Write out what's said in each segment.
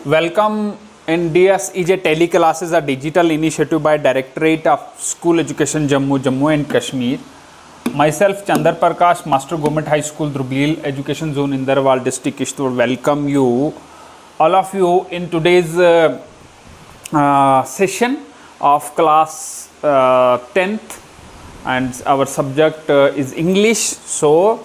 Welcome in DSEJ teleclasses, a digital initiative by Directorate of School Education Jammu and Kashmir. Myself Chandar Prakash, Master Government High School, Drubil Education Zone, Inderwal District, Kishtwar. Welcome you, all of you, in today's session of class 10th, and our subject is English. So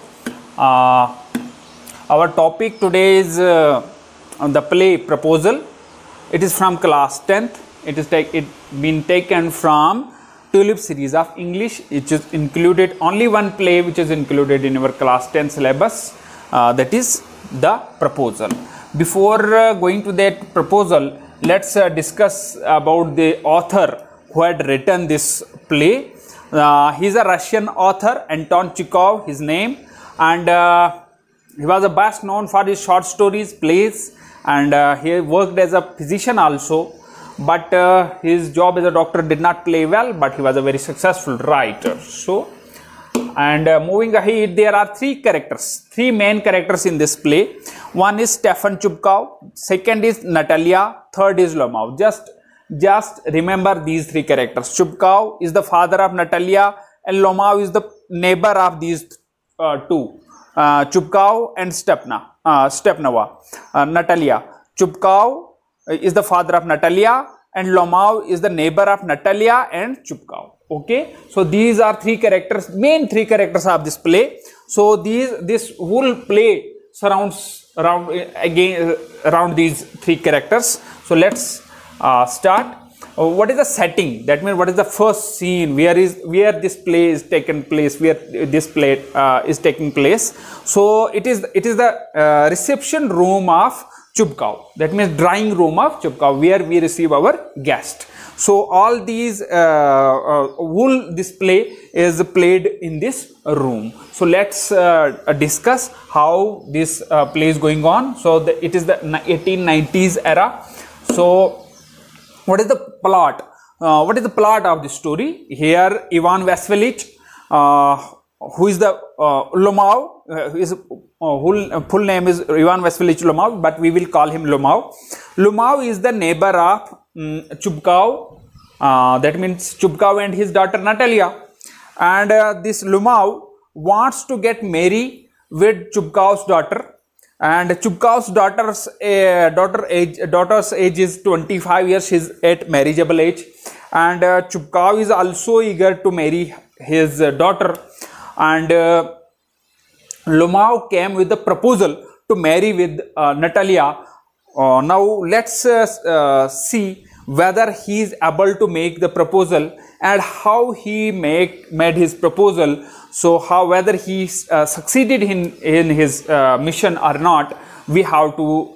our topic today is the play Proposal. It is from class 10th. It is been taken from Tulip series of English. It is included only one play which is included in our class 10 syllabus, that is the Proposal. Before going to that Proposal, let's discuss about the author who had written this play. He is a Russian author, Anton Chekhov, his name, and he was best known for his short stories, plays, and he worked as a physician also, but his job as a doctor did not play well, but he was a very successful writer. So, and moving ahead, there are three main characters in this play. One is Stefan Chubkov, second is Natalia, third is Lomov. Just remember these three characters. Chubkov is the father of Natalia, and Lomov is the neighbor of these two. Chubkov and Stepnova. Natalia. Chubkov is the father of Natalia, and Lomov is the neighbor of Natalia and Chubkov. Okay, so these are three characters, main three characters of this play. So this whole play surrounds around these three characters. So let's start. What is the setting? That means what is the first scene? Where this play is taken place? Where this play is taking place? So it is the reception room of Chubkov. That means drawing room of Chubkov, where we receive our guest. So all these whole display is played in this room. So let's discuss how this play is going on. So it is the 1890s era. So what is the plot? What is the plot of the story? Here, Ivan Vasilievich, who is the Lomov, his full name is Ivan Vasilievich Lomov, but we will call him Lomov. Lomov is the neighbor of Chubkov. That means Chubkov and his daughter Natalia. And this Lomov wants to get married with Chubkov's daughter. And Chubkov's daughter's age is 25 years. She is at marriageable age, and Chubkov is also eager to marry his daughter. And Lomov came with the proposal to marry with Natalia. Now let's see whether he is able to make the proposal and how he made his proposal. So whether he succeeded in his mission or not, we have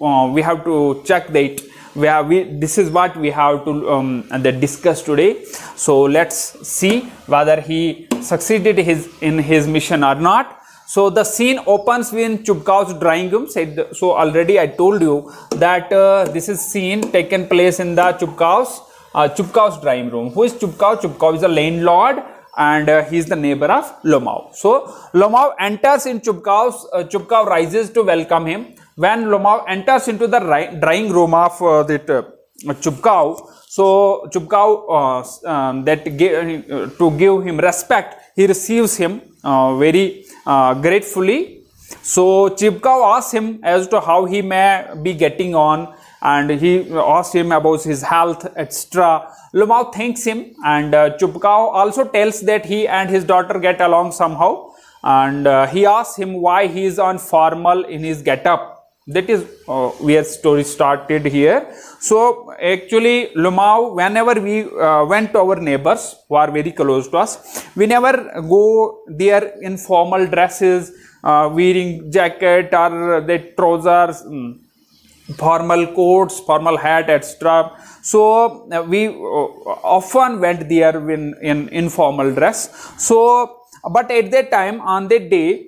to check that. This is what we have to discuss today. So let's see whether he succeeded in his mission or not. So the scene opens in Chubkov's drawing room. So already I told you that this is scene taken place in the Chubkov's drawing room. Who is Chubkov? Chubkov is a landlord, and he is the neighbor of Lomov. So Lomov enters in Chubkov rises to welcome him. When Lomov enters into the drawing room of Chubkov, so Chubkov to give him respect, he receives him very gratefully. So Chubkov asks him as to how he may be getting on, and he asks him about his health, etc. Lomov thanks him, and Chubkov also tells that he and his daughter get along somehow, and he asks him why he is on formal in his get-up. That is where story started here. So actually Lomov, whenever we went to our neighbors who are very close to us, we never go there in formal dresses, wearing jacket or the trousers, formal coats, formal hat, etc. So we often went there in informal dress. So but at that time, on that day,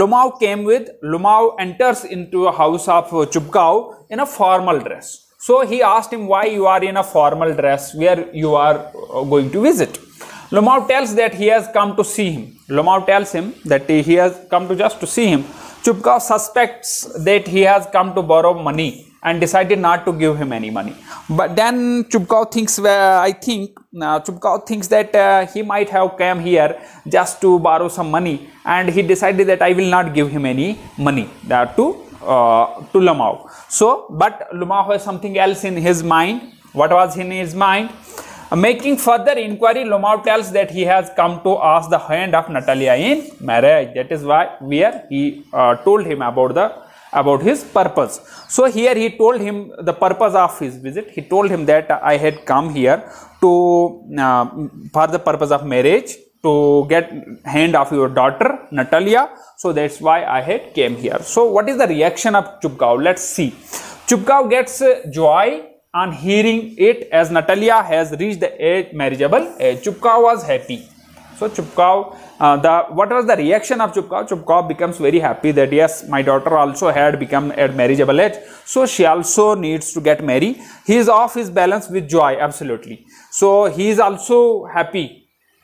Lomov enters into a house of Chubkov in a formal dress. So he asked him why you are in a formal dress, where you are going to visit. Lomov tells that he has come to see him. Lomov tells him that he has come just to see him. Chubkov suspects that he has come to borrow money and decided not to give him any money. But then Chupkov thinks, Chupkov thinks that he might have come here just to borrow some money, and he decided that I will not give him any money to Lomao. So, but Lomao has something else in his mind. What was in his mind? Making further inquiry, Lomao tells that he has come to ask the hand of Natalia in marriage. That is why where he told him about his purpose. So here he told him the purpose of his visit. He told him that I had come here to for the purpose of marriage, to get hand of your daughter Natalia. So that's why I had came here. So what is the reaction of Chupkov? Let's see. Chupkov gets joy on hearing it, as Natalia has reached the marriageable age. Chupkov was happy. So Chupkov, what was the reaction of Chupkov? Chupkov becomes very happy that yes, my daughter also had become at marriageable age, so she also needs to get married. He is off his balance with joy, absolutely. So he is also happy.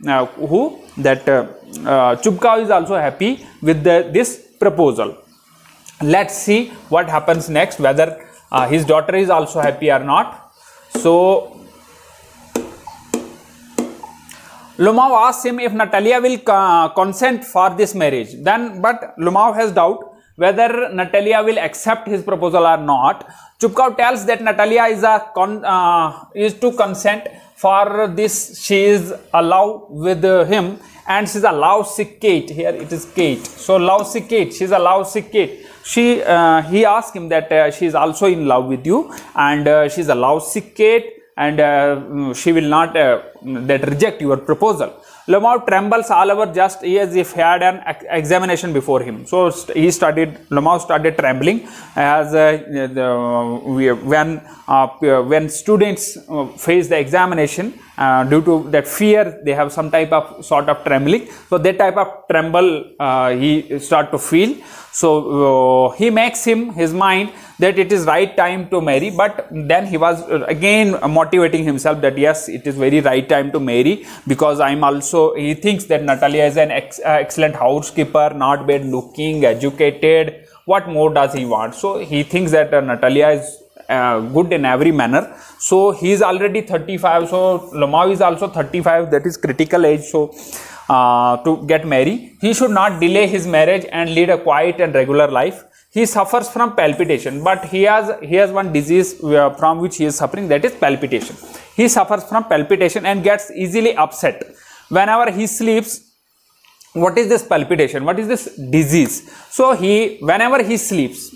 Chupkov is also happy with this proposal. Let's see what happens next, whether his daughter is also happy or not. So Lomao asks him if Natalia will consent for this marriage. But Lomao has doubt whether Natalia will accept his proposal or not. Chupkov tells that Natalia is to consent for this. She is allowed with him, and she is a lovesick Kate. Here it is Kate. So lovesick Kate. She is a lovesick Kate. He asked him that she is also in love with you, and she is a lovesick Kate, and she will not reject your proposal. Lomao trembles all over, just as if he had an examination before him. So Lomao started trembling, as when students face the examination, due to that fear, they have some type of sort of trembling. So that type of tremble he start to feel. So he makes his mind that it is right time to marry, but then he was again motivating himself that yes, it is very right time to marry, because he thinks that Natalia is an excellent housekeeper, not bad looking, educated. What more does he want? So he thinks that Natalia is good in every manner. So he is already 35. So Lomao is also 35. That is critical age. So to get married, he should not delay his marriage and lead a quiet and regular life. He suffers from palpitation, but he has one disease from which he is suffering, that is palpitation. He suffers from palpitation and gets easily upset whenever he sleeps. What is this palpitation? What is this disease? So whenever he sleeps,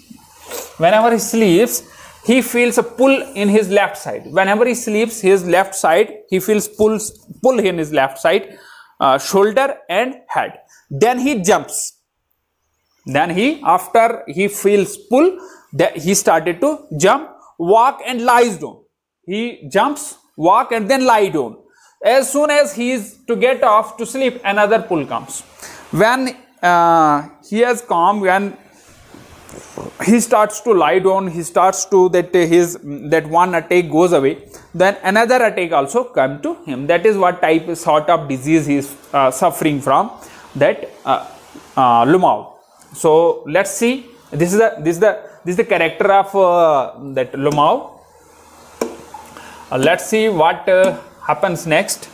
he feels a pull in his left side. Whenever he sleeps, his left side, he feels pull in his left side, shoulder and head. Then he jumps. Then after he feels pull, he started to jump, walk and lies down. He jumps, walk and then lie down. As soon as he is to get off to sleep, another pull comes. When he has calm, when he starts to lie down, he starts to that one attack goes away, then another attack also come to him. That is what sort of disease he is suffering from, that Lomao. So let's see. This is the character of that Lomao. Let's see what happens next.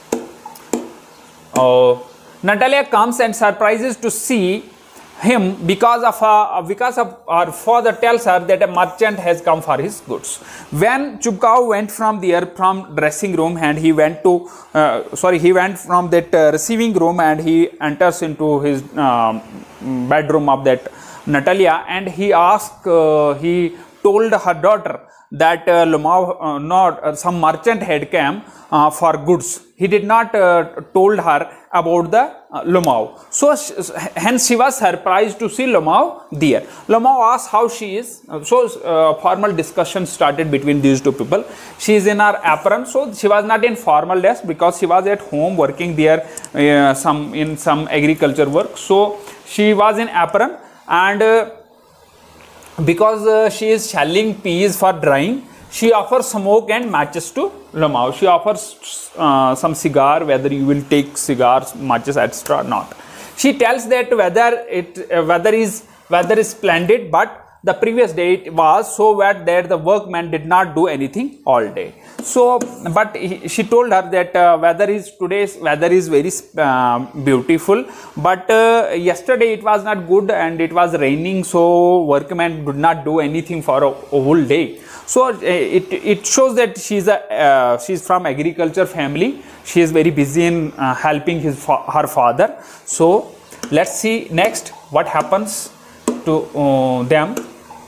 Natalia comes and surprises to see him because her father tells her that a merchant has come for his goods. When Chupkov went from dressing room, and he went from that receiving room, and he enters into his bedroom of that Natalia, and he told her daughter that Lomao, some merchant had come for goods. He did not told her about the Lomao. So hence she was surprised to see Lomao there. Lomao asked how she is. So formal discussion started between these two people. She is in her apron. So she was not in formal dress, because she was at home working there in some agriculture work. So she was in apron, and because she is shelling peas for drying, she offers smoke and matches to Lomao. She offers some cigar, whether you will take cigars, matches, etc. or not. She tells that weather is splendid, but the previous day it was so wet that the workman did not do anything all day. So, but she told her that today's weather is very beautiful, but yesterday it was not good and it was raining, so workman did not do anything for a whole day. So it shows that she's from agriculture family. She is very busy in helping her father. So let's see next what happens to them.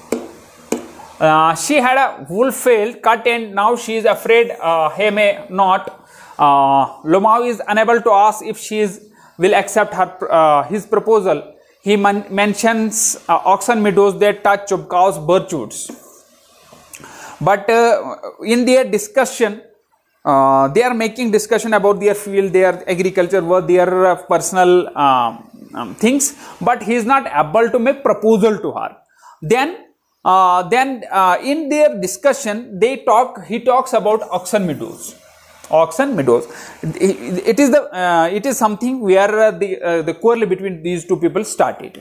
She had a wool veil cut and now she is afraid he may not. Le Mau is unable to ask if will accept his proposal. He mentions oxen meadows that touch Chupkau's birchwoods. But in their discussion, they are making discussion about their field, their agriculture work, their personal things. But he is not able to make proposal to her. Then in their discussion, he talks about oxen meadows. Oxen meadows. It is something where the quarrel between these two people started.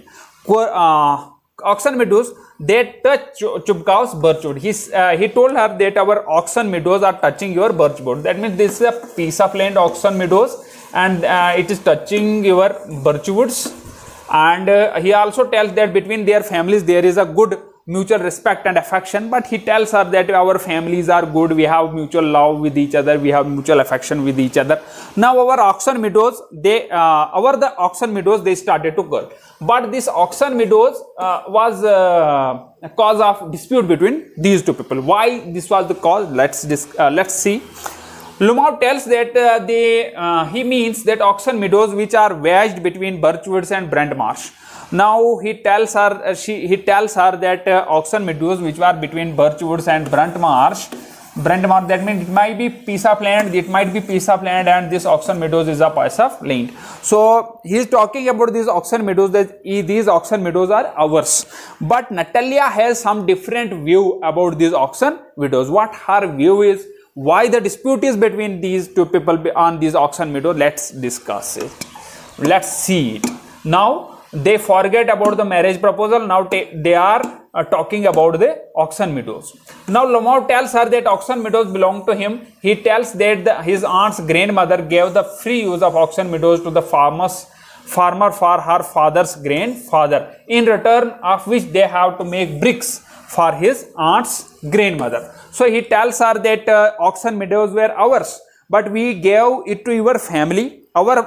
Oxen meadows, they touch Chupkau's birchwood. He told her that our oxen meadows are touching your birchwood. That means this is a piece of land, oxen meadows, and it is touching your birchwoods. And he also tells that between their families there is a good mutual respect and affection, but he tells her that our families are good, we have mutual love with each other, we have mutual affection with each other. Now our oxen meadows, the oxen meadows, they started to quarrel. But this oxen meadows was a cause of dispute between these two people. Why this was the cause? Let's see. Le Mau tells that he means that oxen meadows which are wedged between birchwoods and Brent Marsh. Now he tells her that oxen meadows which were between birchwoods and Brent Marsh, that means it might be piece of land, and this oxen meadows is a piece of land. So he is talking about these oxen meadows, that these oxen meadows are ours. But Natalia has some different view about these oxen meadows. What her view is, why the dispute is between these two people on these oxen meadows, let's discuss it. Let's see it. Now they forget about the marriage proposal. Now they are talking about the oxen meadows. Now Le Mau tells her that oxen meadows belong to him. He tells that his aunt's grandmother gave the free use of oxen meadows to the farmer for her father's grandfather, in return of which they have to make bricks for his aunt's grandmother. So he tells her that oxen meadows were ours, but we gave it to your family.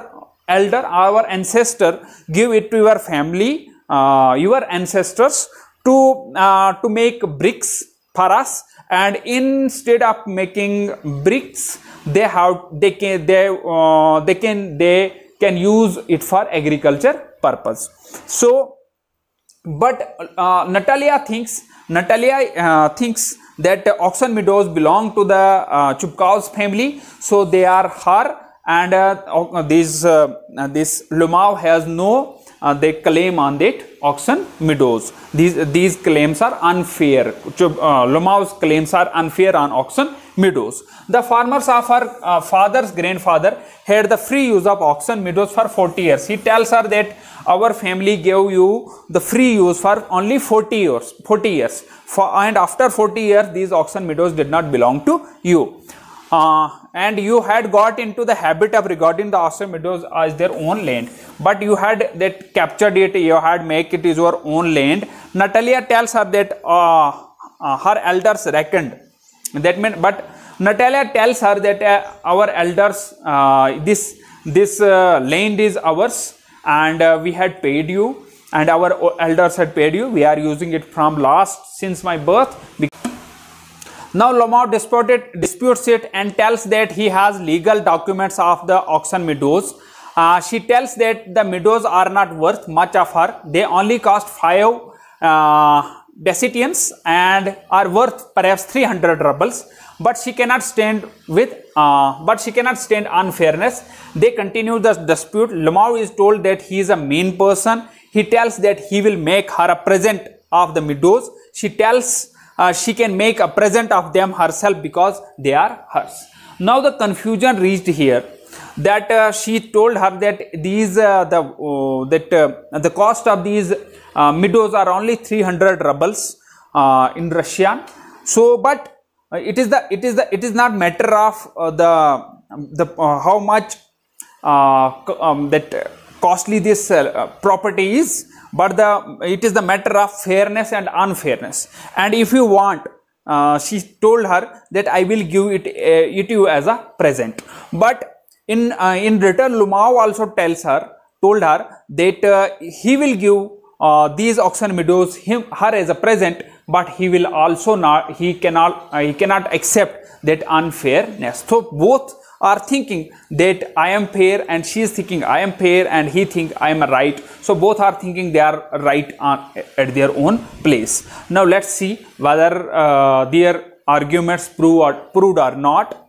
Our ancestor give it to your family, your ancestors, to make bricks for us, and instead of making bricks, they can use it for agriculture purpose. So, but Natalia thinks that oxen meadows belong to the Chupkau's family, so they are her. And this Le Mau has no claim on that oxen meadows. These claims are unfair. Le Mau's claims are unfair on oxen meadows. The farmers of her father's grandfather had the free use of oxen meadows for 40 years. He tells her that our family gave you the free use for only 40 years. And after 40 years, these oxen meadows did not belong to you. And you had got into the habit of regarding the oxen meadows as their own land, but you had that captured it, you had make it is your own land. Natalia tells her that her elders reckoned. That means, but Natalia tells her that our elders, this land is ours, and we had paid you, and our elders had paid you. We are using it from since my birth. Now Le Mau disputes it and tells that he has legal documents of the oxen meadows. She tells that the meadows are not worth much of her. They only cost 5 decitions and are worth perhaps 300 rubles. But she cannot stand unfairness. They continue the dispute. Le Mau is told that he is a mean person. He tells that he will make her a present of the meadows. She tells she can make a present of them herself because they are hers. Now the confusion reached here, that she told her that the cost of these meadows are only 300 rubles, in Russian. So, but it is not matter of the how much that costly this property is, but it is the matter of fairness and unfairness. And if you want, she told her that I will give it you as a present. But in return, Lomao also told her that he will give these auction meadows her as a present, but he will also he cannot accept that unfairness. So both are thinking that I am fair, and she is thinking I am fair, and he think I am right. So both are thinking they are right at their own place. Now let's see whether their arguments proved or not.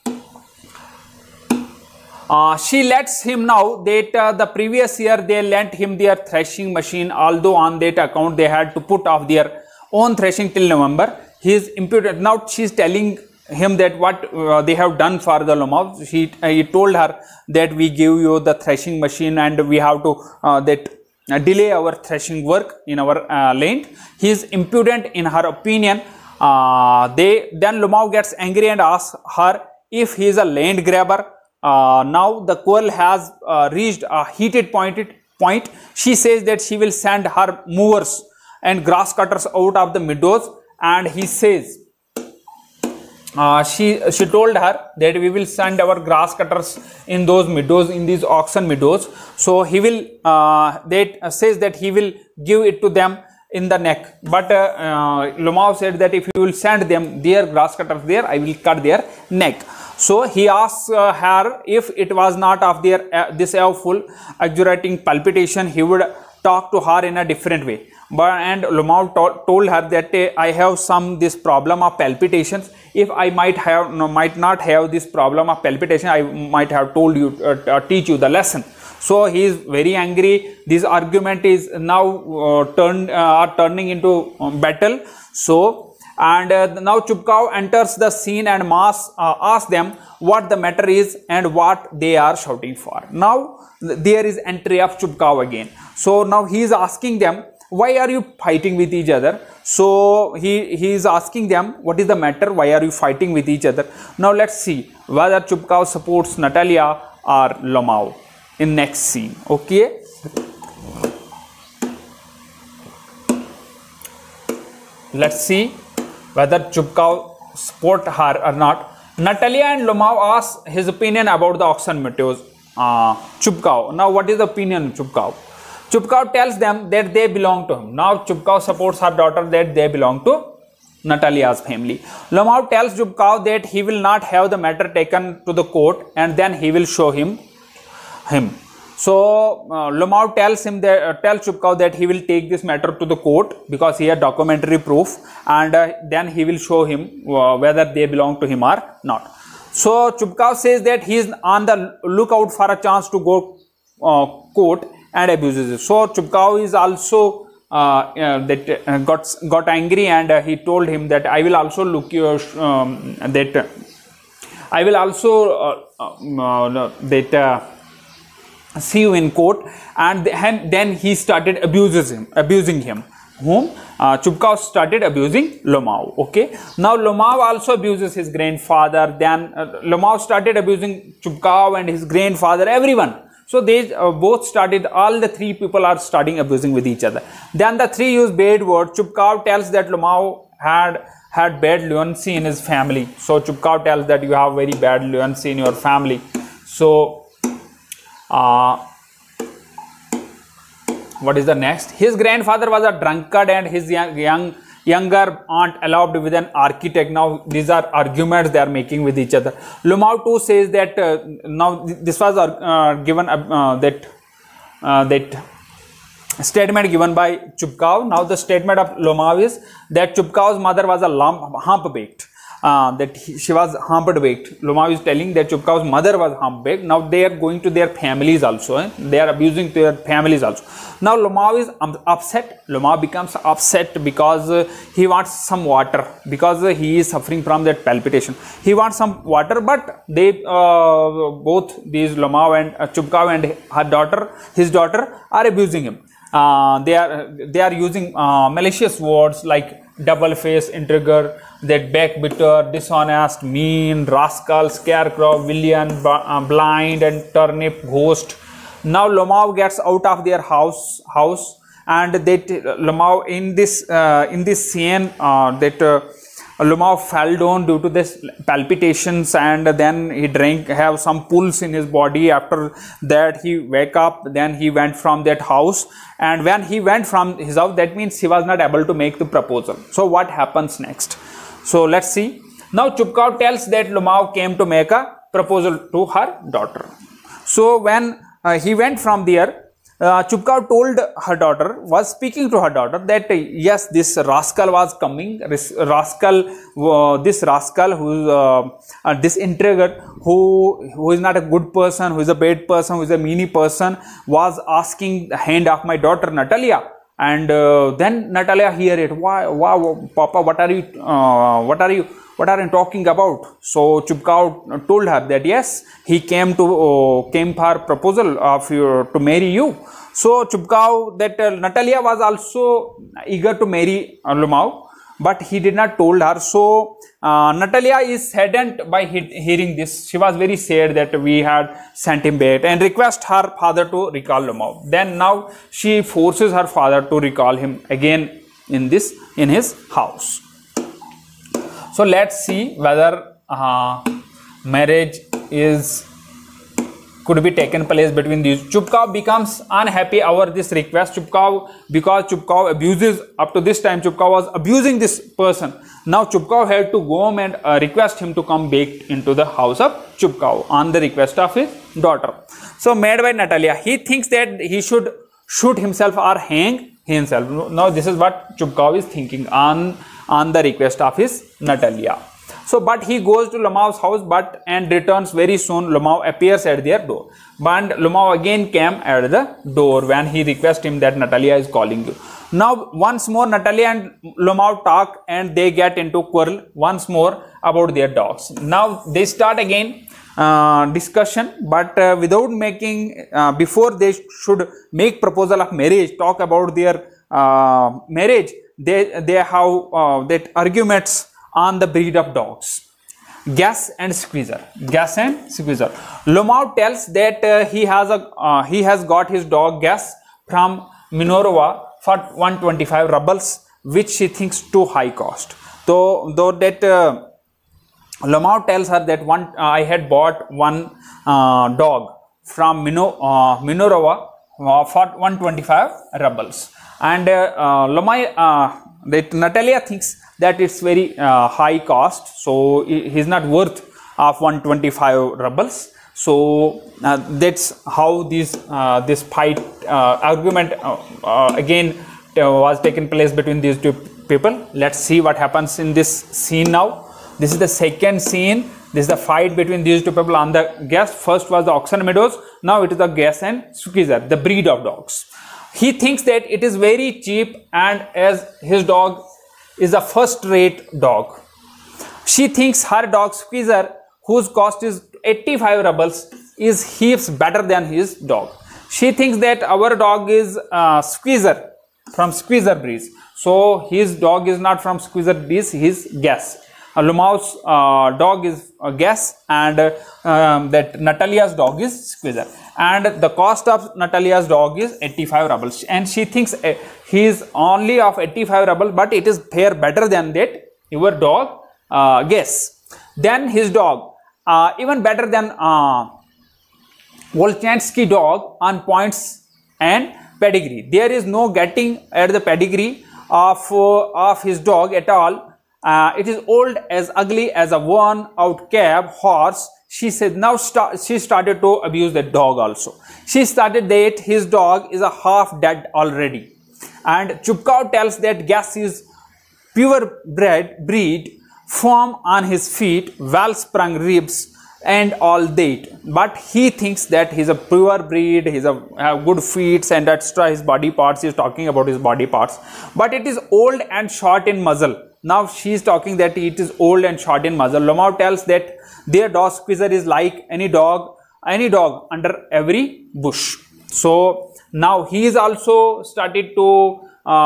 She lets him know that the previous year they lent him their threshing machine, although on that account they had to put off their own threshing till November. He is imputed. Now she is telling him that what they have done for the Lomao. He told her that we give you the threshing machine and we have to delay our threshing work in our land. He is impudent in her opinion. Then Lomao gets angry and asks her if he is a land grabber. Now the quarrel has reached a heated point. She says that she will send her movers and grass cutters out of the meadows, and he says she told her that we will send our grass cutters in those meadows, in these auction meadows. So he will says that he will give it to them in the neck. But Lomao said that if you will send them their grass cutters there, I will cut their neck. So he asks her if it was not of their this awful exhilarating palpitation, he would talk to her in a different way. And Lomao told her that I have this problem of palpitations. If I might not have this problem of palpitation, I might have told you teach you the lesson. So he is very angry. This argument is now turning into battle. So now Chupkau enters the scene and asks them what the matter is and what they are shouting for. Now there is entry of Chupkau again. So now he is asking them, why are you fighting with each other? So he is asking them, what is the matter? Why are you fighting with each other? Now let's see whether Chupkau supports Natalia or Lomao in next scene. Okay. Let's see whether Chupkau support her or not. Natalia and Lomao ask his opinion about the auction meadows. Chupkau. Now what is the opinion of Chupkau? Chupkau tells them that they belong to him. Now Chupkau supports her daughter that they belong to Natalia's family. Lomao tells Chupkau that he will not have the matter taken to the court, and then he will show him. So Lomao tells Chupkau that he will take this matter to the court because he has documentary proof, and then he will show him whether they belong to him or not. So Chupkau says that he is on the lookout for a chance to go court and abuses it. So Chupkau is also got angry, and he told him that I will also see you in court, and then he started abusing him. Whom? Chupkau started abusing Lomao. Okay. Now Lomao also abuses his grandfather. Then Lomao started abusing Chupkau and his grandfather, everyone. So they both started, all the three people are starting abusing with each other. Then the three use bad words. Chupkau tells that Lomao had bad fluency in his family. So Chupkau tells that you have very bad fluency in your family. So what is the next? His grandfather was a drunkard and his younger aunt allowed with an architect. Now these are arguments they are making with each other. Lomao too says that now this was given that statement given by Chupkau. Now the statement of Lomao is that Chupkau's mother was a hump-baked. She was hump-baked. Lomao is telling that Chupkau's mother was hump-baked. Now they are going to their families also. They are abusing their families also. Now Lomao is upset. Lomao becomes upset because he wants some water, because he is suffering from that palpitation. He wants some water, but they both these Lomao and Chupkau and his daughter are abusing him. they are using malicious words like double face, intriguer, that backbiter, dishonest, mean, rascal, scarecrow, villain, blind, and turnip, ghost. Now Lomao gets out of their house, and that Lomao in this scene Lomao fell down due to this palpitations, and then he have some pulse in his body. After that he wake up, then he went from that house, and when he went from his house, that means he was not able to make the proposal. So what happens next? So let's see. Now Chupkau tells that Lomao came to make a proposal to her daughter. So when he went from there, Chupkau told her daughter, was speaking to her daughter, that yes, this rascal was coming. This rascal who's this intriguer, who is not a good person, who is a bad person, who is a meany person, was asking the hand of my daughter Natalia. And then Natalia hear it. Why, Papa? What are you talking about? So Chupkau told her that yes, he came for proposal of to marry you. So Chupkau, that Natalia was also eager to marry Lomao, but he did not told her. So Natalia is saddened by hearing this. She was very sad that we had sent him back, and request her father to recall Lomao. Then now she forces her father to recall him again in his house. So let's see whether marriage could be taken place between these. Chupkau becomes unhappy over this request. Because Chupkau abuses, up to this time Chupkau was abusing this person. Now Chupkau had to go home and request him to come back into the house of Chupkau on the request of his daughter. So mad by Natalia, he thinks that he should shoot himself or hang himself. Now this is what Chupkau is thinking on the request of his Natalia. So, but he goes to Lomao's house, and returns very soon. Lomao appears at their door, but Lomao again came at the door when he requests him that Natalia is calling you. Now once more Natalia and Lomao talk, and they get into quarrel once more about their dogs. Now they start again discussion, but without making before they should make proposal of marriage, talk about their marriage, they have that arguments on the breed of dogs, Gas and Squeezer. Lomao tells that he has got his dog Gas from Minorova for 125 rubles, which she thinks too high cost. Though that Lomao tells her that I had bought one dog from Minorova for 125 rubles, and that Natalia thinks that it's very high cost, so he's not worth of 125 rubles. So that's how this fight argument again was taken place between these two people. Let's see what happens in this scene now. This is the second scene. This is the fight between these two people on the Gas. First was the Oxen Meadows. Now it is the Gas and Squeezer, the breed of dogs. He thinks that it is very cheap, and as his dog is a first-rate dog. She thinks her dog Squeezer, whose cost is 85 rubles, is heaps better than his dog. She thinks that our dog is Squeezer, from Squeezer breed. So his dog is not from Squeezer breed, his Gas. Lomao's dog is Gas, and that Natalia's dog is Squeezer. And the cost of Natalia's dog is 85 rubles. And she thinks he is only of 85 rubles, but it is fair better than that your dog Gas. Then his dog, even better than Volchansky dog on points and pedigree. There is no getting at the pedigree of his dog at all. It is old, as ugly as a worn-out cab horse. She said. Now she started to abuse the dog also. She started that his dog is a half dead already. And Chupkau tells that Gas is pure breed, firm on his feet, well-sprung ribs, and all that. But he thinks that he's a pure breed, he's a good feet and extra his body parts. He's talking about his body parts, but it is old and short in muzzle. Now she is talking that it is old and short in muzzle. Lomao tells that their dog Squeezer is like any dog under every bush. So Now he is also started to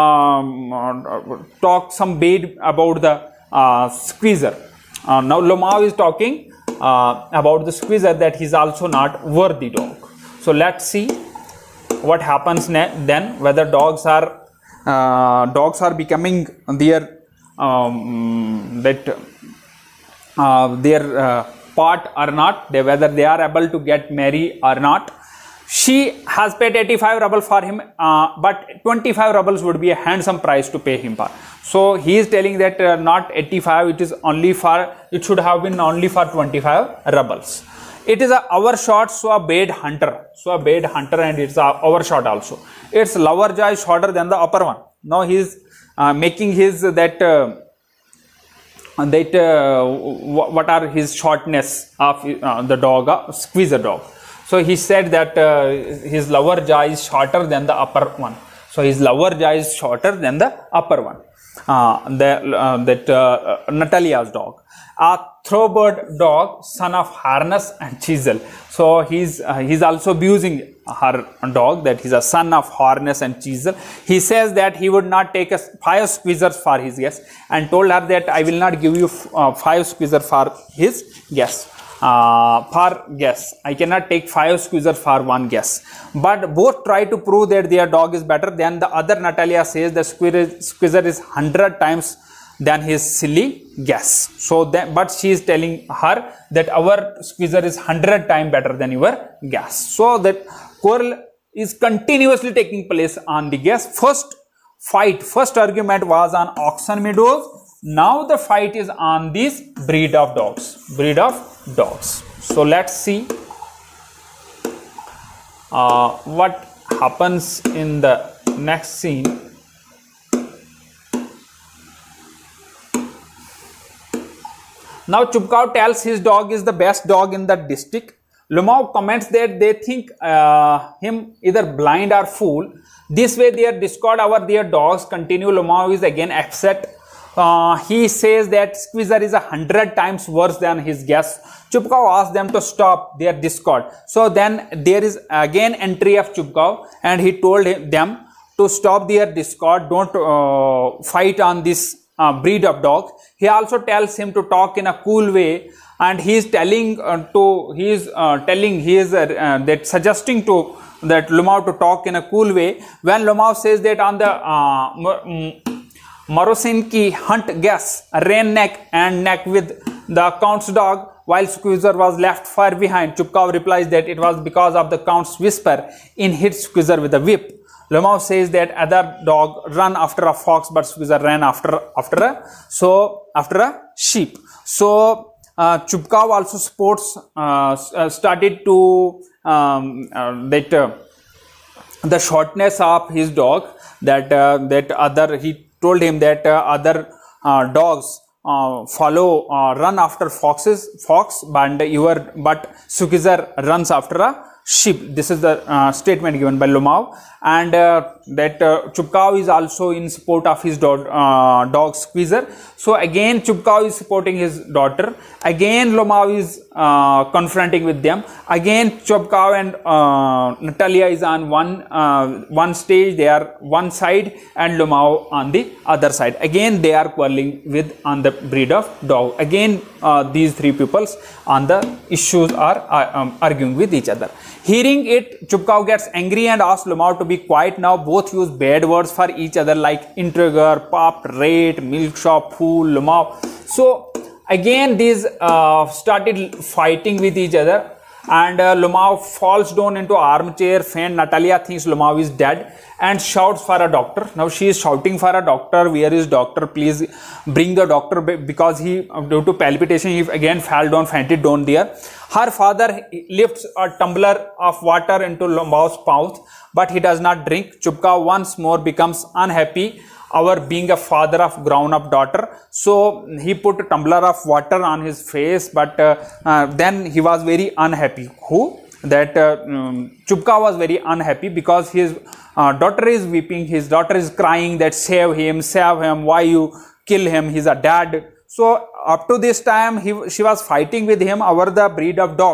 talk some bad about the squeezer. Now Lemao is talking about the squeezer, that he is also not worthy dog. So let's see what happens then, whether dogs are becoming their their part or not, whether they are able to get married or not. She has paid 85 ruble for him, but 25 rubles would be a handsome price to pay him for. So he is telling that not 85, it should have been only for 25 rubles. It is a overshot, so a bad hunter, and it's a overshot also. Its lower jaw is shorter than the upper one. Now he is making his what are his shortness of the dog, squeezer dog. So he said that his lower jaw is shorter than the upper one. So his lower jaw is shorter than the upper one. Natalia's dog, a thoroughbred dog, son of harness and chisel. So he's also abusing her dog, that he's a son of harness and chisel. He says that he would not take 5 squeezers for his guest, and told her that I will not give you 5 squeezers for his guest. I cannot take 5 squeezers for one guest. But both try to prove that their dog is better. Then the other Natalia says the squeezer is 100 times than his silly guess. So but she is telling her that our squeezer is 100 times better than your guess. So that quarrel is continuously taking place on the guess. First argument was on auction meadows. Now the fight is on this breed of dogs. So let's see what happens in the next scene. Now Chupkau tells his dog is the best dog in the district. Lemao comments that they think him either blind or fool. This way their discord over their dogs continue. Lemao is again upset. He says that squeezer is 100 times worse than his guess. Chupkau asks them to stop their discord. So then there is again entry of Chupkau, and he told them to stop their discord, don't fight on this breed of dog. He also tells him to talk in a cool way, and he is suggesting to that Lemao to talk in a cool way. When Lemao says that on the Marosinki hunt guess ran neck and neck with the count's dog, while Squeezer was left far behind, Chupkau replies that it was because of the count's whisper in hit Squeezer with a whip. Lemao says that other dog run after a fox, but Squeezer ran after a sheep. So Chupkau also started to the shortness of his dog, he told him that other dogs run after fox, but Squeezer runs after a sheep. This is the statement given by Lemao, and that Chupkau is also in support of his dog Squeezer. So again Chupkau is supporting his daughter. Again Lemao is confronting with them. Again Chupkau and Natalia is on one stage. They are one side, and Lemao on the other side. Again they are quarreling on the breed of dog. Again these three peoples on the issues are arguing with each other. Hearing it, Chupkau gets angry and asks Lemao to be quiet. Now both use bad words for each other like intriguer, pop, rate, milk shop, fool, Lemao. So again these started fighting with each other, and Lemao falls down into armchair, faint. Natalia thinks Lemao is dead and shouts for a doctor. Now she is shouting for a doctor. Where is doctor? Please bring the doctor, because he, due to palpitation, he again fell down, fainted down there. Her father lifts a tumbler of water into Lemao's mouth, but he does not drink. Chupkau once more becomes unhappy over being a father of grown-up daughter. So he put a tumbler of water on his face, but then he was very unhappy. Chupkau was very unhappy because his daughter is weeping. His daughter is crying that save him, why you kill him, he's a dad. So up to this time she was fighting with him over the breed of dogs,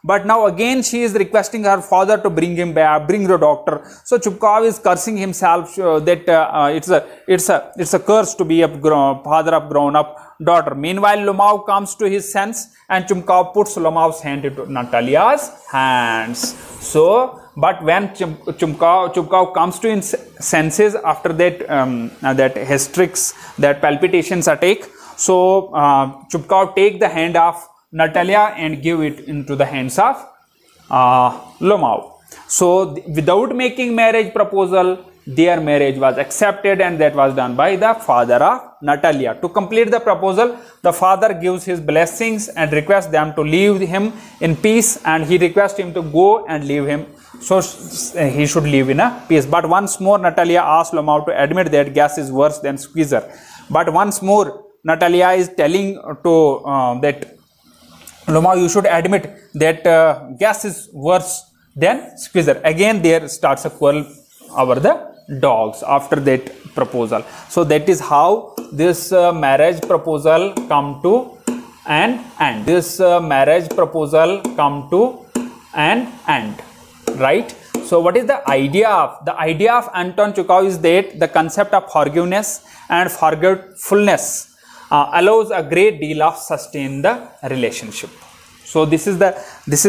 but now again she is requesting her father to bring him back, bring the doctor. So Chupkov is cursing himself that it's a curse to be a father of grown up daughter. Meanwhile, Lomov comes to his sense and Chupkov puts Lomov's hand into Natalia's hands. So, but when Chupkov comes to his senses after that, that hystrix, that palpitations attack, so Chupkov take the hand of Natalia and give it into the hands of Lomov. So, without making marriage proposal, their marriage was accepted, and that was done by the father of Natalia. To complete the proposal, the father gives his blessings and requests them to leave him in peace, and he requests him to go and leave him, so he should live in a peace. But once more Natalia asks Lomov to admit that gas is worse than squeezer. But once more Natalia is telling to that Lomov, you should admit that gas is worse than squeezer. Again there starts a quarrel over the dogs after that proposal. So that is how this marriage proposal come to an end. This marriage proposal come to an end, right? So what is the idea of? The idea of Anton Chekhov is that the concept of forgiveness and forgetfulness allows a great deal of sustain the relationship. So this is the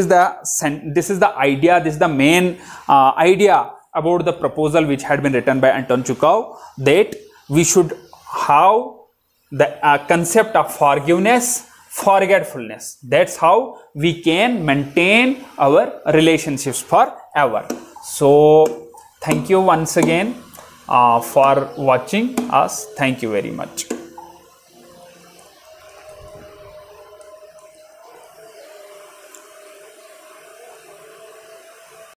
idea. This is the main idea about the proposal which had been written by Anton Chekhov, that we should have the concept of forgiveness, forgetfulness. That's how we can maintain our relationships forever. So thank you once again for watching us. Thank you very much.